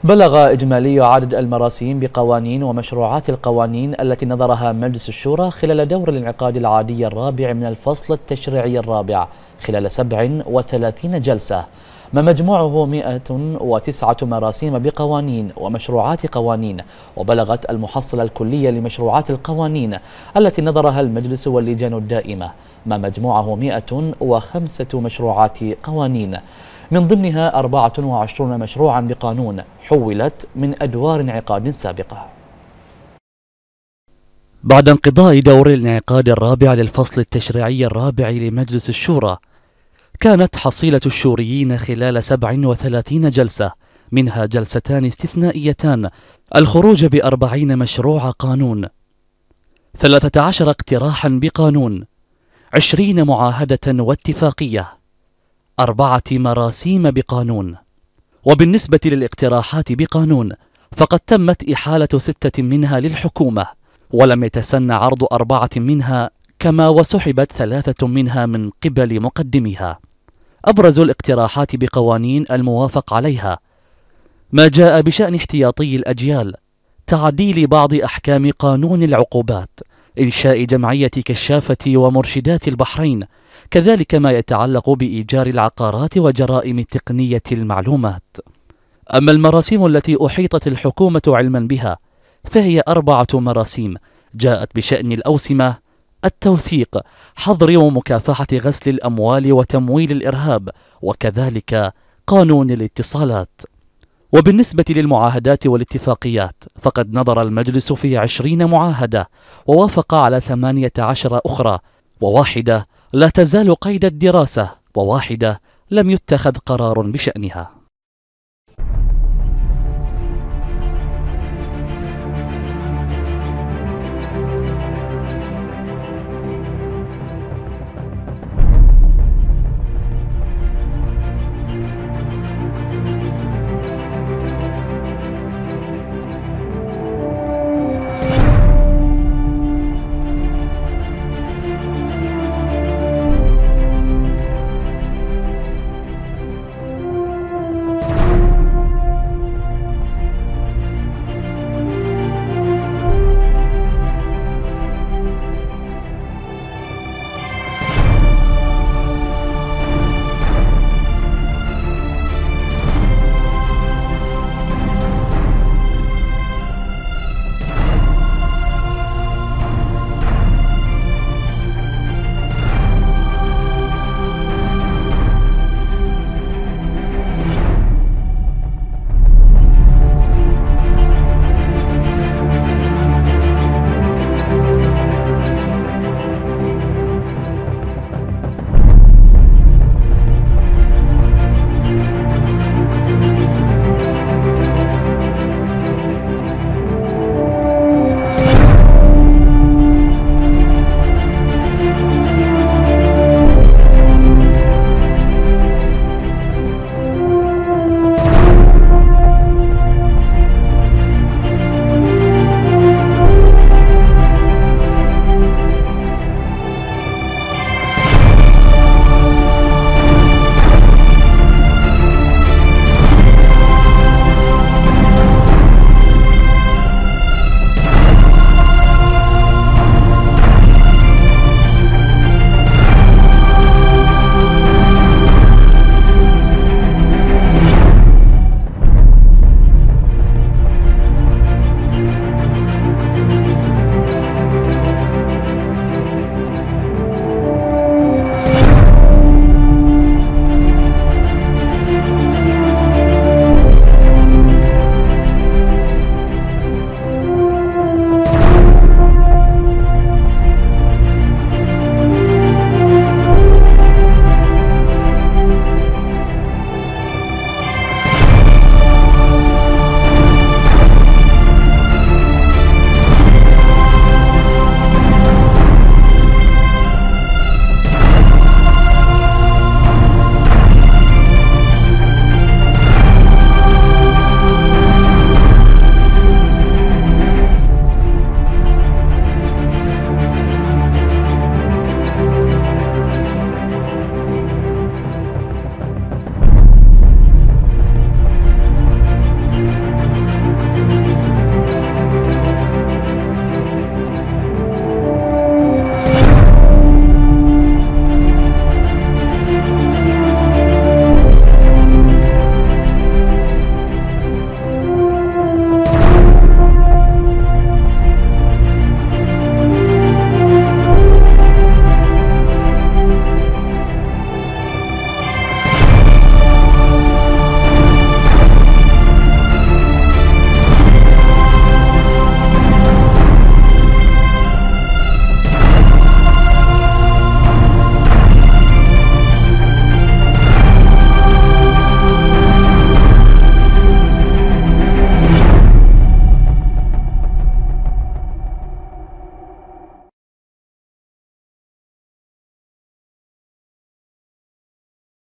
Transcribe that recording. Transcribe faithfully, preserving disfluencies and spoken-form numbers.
بلغ إجمالي عدد المراسيم بقوانين ومشروعات القوانين التي نظرها مجلس الشورى خلال دور الانعقاد العادي الرابع من الفصل التشريعي الرابع خلال سبع وثلاثين جلسة، ما مجموعه مئة وتسعة مراسيم بقوانين ومشروعات قوانين. وبلغت المحصلة الكلية لمشروعات القوانين التي نظرها المجلس واللجان الدائمة ما مجموعه مئة وخمسة مشروعات قوانين، من ضمنها أربعة وعشرون مشروعا بقانون حولت من أدوار انعقاد سابقة. بعد انقضاء دور الانعقاد الرابع للفصل التشريعي الرابع لمجلس الشورى، كانت حصيلة الشوريين خلال سبع وثلاثين جلسة، منها جلستان استثنائيتان، الخروج بأربعين مشروع قانون، ثلاثة عشر اقتراحا بقانون، عشرين معاهدة واتفاقية، أربعة مراسيم بقانون. وبالنسبة للاقتراحات بقانون فقد تمت إحالة ستة منها للحكومة، ولم يتسن عرض أربعة منها، كما وسحبت ثلاثة منها من قبل مقدمها. أبرز الاقتراحات بقوانين الموافق عليها ما جاء بشأن احتياطي الأجيال، تعديل بعض أحكام قانون العقوبات، إنشاء جمعية كشافة ومرشدات البحرين، كذلك ما يتعلق بإيجار العقارات وجرائم تقنية المعلومات. أما المراسيم التي أحيطت الحكومة علما بها فهي أربعة مراسيم جاءت بشأن الأوسمة، التوثيق، حظر ومكافحة غسل الأموال وتمويل الإرهاب، وكذلك قانون الاتصالات. وبالنسبة للمعاهدات والاتفاقيات فقد نظر المجلس في عشرين معاهدة ووافق على ثمانية عشر أخرى، وواحدة لا تزال قيد الدراسة، وواحدة لم يتخذ قرار بشأنها.